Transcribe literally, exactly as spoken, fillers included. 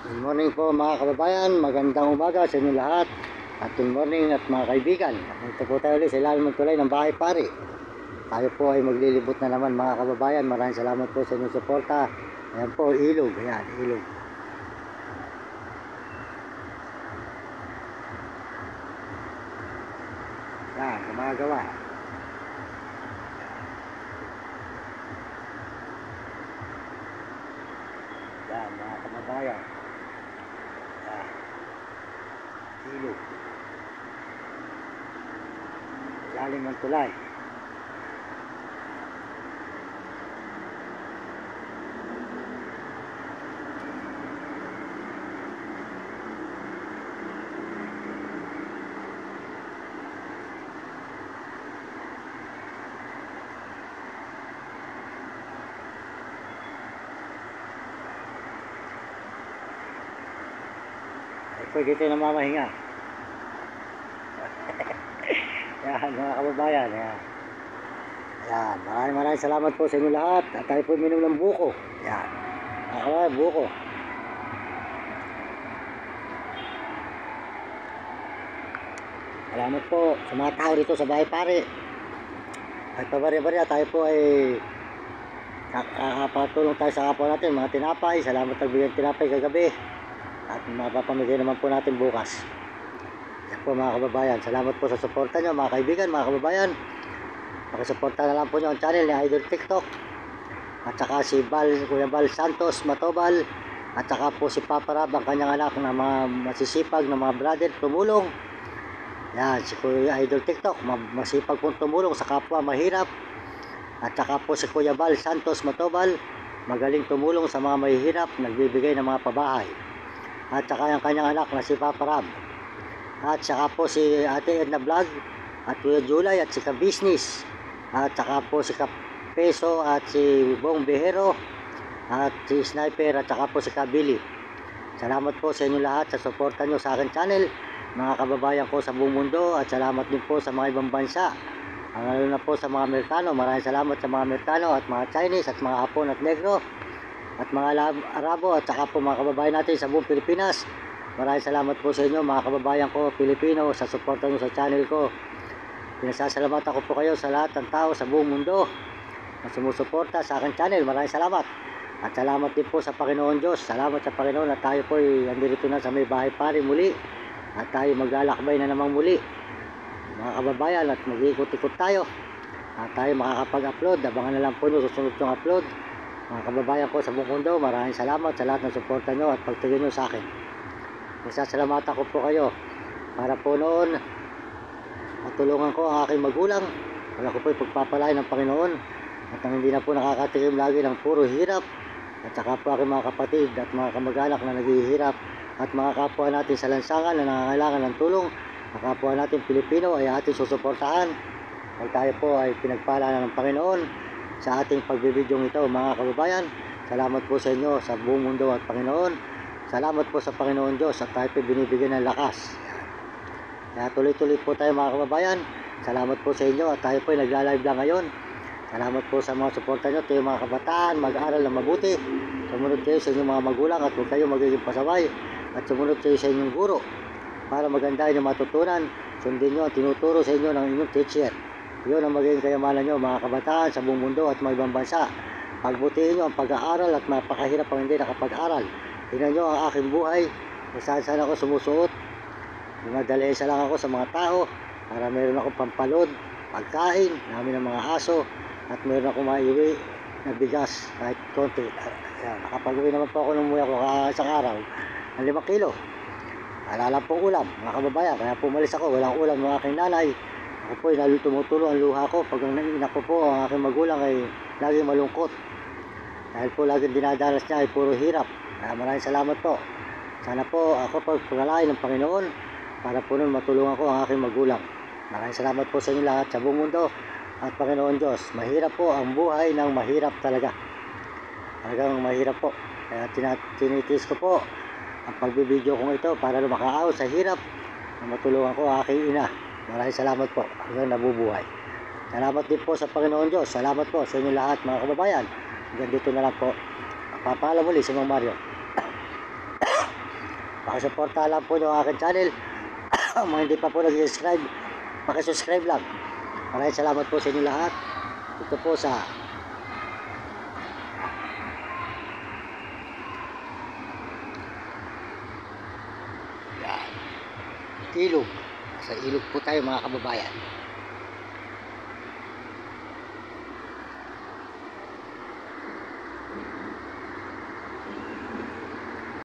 Good morning po mga kababayan, magandang umaga sa inyo lahat. At good morning at mga kaibigan. Ito po tayo ulit sa ilalim ng tulay ng Bahay Pari. Tayo po ay maglilibot na naman mga kababayan. Maraming salamat po sa inyong suporta. Ayan po, ilog. Ayan, ilog. Ayan, gumagawa. Ayan, mga kababayan. Ilog. Lalim ng tulay. Ito dito na mamahinga. Yan mga kababayan. Yan. Yan. Maraming maraming salamat po sa inyo lahat. At tayo po minom ng buko. Yan. Mga kababayan, buko. Salamat po sa mga tao dito sa Bahay Pari. At pabari-bari tayo po ay kakapatulong tayo sa kapwa natin. Mga tinapay. Salamat nagbigay ng tinapay kagabi. At mapapamigay naman po natin bukas. Yan po mga kababayan. Salamat po sa suporta nyo mga kaibigan, mga kababayan. Pakisuporta na lang po nyo ang channel ni Idol TikTok. At saka si Bal, Kuya Bal Santos Matobal. At saka po si Papa Rab, ang kanyang anak na mga masisipag na mga brother tumulong. Yan, si Kuya Idol TikTok, masipag pong tumulong sa kapwa mahirap. At saka po si Kuya Bal Santos Matobal, magaling tumulong sa mga mahihirap, nagbibigay ng mga pabahay. At saka yung kanyang anak na si Papa Rab. At saka po si Ate Edna Vlog. At Kuya Julay at si Ka-Business. At saka po si Ka-Peso at si Bong Behero. At si Sniper at saka po si Ka-Billy. Salamat po sa inyo lahat sa suporta nyo sa akin channel. Mga kababayan ko sa buong mundo. At salamat din po sa mga ibang bansa. Lalo na po sa mga Amerikano. Maraming salamat sa mga Amerikano at mga Chinese at mga Hapon at Negro. At mga Arabo at saka po mga kababayan natin sa buong Pilipinas. Maraming salamat po sa inyo mga kababayan ko Pilipino sa suporta nyo sa channel ko. Pinasasalamatan ko po kayo sa lahat ng tao sa buong mundo na sumusuporta sa aking channel. Maraming salamat. At salamat din po sa Panginoon Diyos. Salamat sa Panginoon at tayo po ay andito na sa may Bahay Pari muli. At tayo maglalakbay na namang muli mga kababayan at mag-ikot-ikot tayo. At tayo makakapag-upload. Abangan na lang po nyo susunod yung upload. Mga kababayan ko sa buong mundo, maraming salamat sa lahat ng suporta nyo at pagtingin nyo sa akin. Masasalamatan ko po kayo para po noon matulungan ko ang aking magulang. Para ko po ipagpapalain ng Panginoon at nang hindi na po nakakatikim lagi ng puro hirap. At saka po aking mga kapatid at mga kamag-anak na naghihirap at mga kapwa natin sa lansangan na nangangailangan ng tulong. Mga kapwa natin Pilipino ay ating susuportahan. Pag tayo po ay pinagpala na ng Panginoon sa ating pagbibidyong ito mga kababayan. Salamat po sa inyo sa buong mundo at Panginoon. Salamat po sa Panginoon Diyos at tayo po binibigyan ng lakas. Kaya tuloy-tuloy po tayo mga kababayan. Salamat po sa inyo at tayo po ay nagla-live lang ngayon. Salamat po sa mga suporta nyo. Tayo mga kabataan, mag-aral na mabuti. Sumunod kayo sa inyong mga magulang at huwag kayo magiging pasaway. At sumunod kayo sa inyong guro para maganda inyong matutunan. Sundin nyo ang tinuturo sa inyo ng inyong teacher. Yun ang magiging kayamanan nyo mga kabataan sa buong mundo at mga ibang bansa. Pagbutihin nyo ang pag-aaral at mapakahirap ang hindi nakapag-aral. Tingnan nyo ang aking buhay kung saan saan ako sumusuot. Dumadalesa lang ako sa mga tao para meron akong pampalod, pagkain, namin ng mga aso at meron akong maiuwi na bigas kahit konti. Ayan, nakapag-uwi naman po ako nung umuwi ako isang araw ng limang kilo. Alala po ulam mga kababayan, kaya pumalis ako, walang ulam ng aking nanay. Ako po ay tumutulo ang luha ko pag ang naiinak ko po ang aking magulang ay laging malungkot dahil po laging dinadanas niya ay puro hirap. Kaya maraming salamat po. Sana po ako pagpagalain ng Panginoon para po nun matulungan ko ang aking magulang. Maraming salamat po sa inyo lahat sa buong mundo at Panginoon Diyos. Mahirap po ang buhay ng mahirap talaga. Talagang mahirap po. Kaya tinitis ko po ang pagbibideo kong ito para lumakaaw sa hirap na matulungan ko ang aking ina. Maraming salamat po hanggang nabubuhay. Salamat din po sa Panginoon Diyos. Salamat po sa inyo lahat mga kababayan. Hanggang dito na lang po. Papaalam muli si Mang Mario. Pakisuporta lang po yung aking channel. Mga hindi pa po nag-subscribe, pakisubscribe lang. Maraming salamat po sa inyo lahat. Ito po sa yan, ilog. Sa ilog po tayo mga kababayan.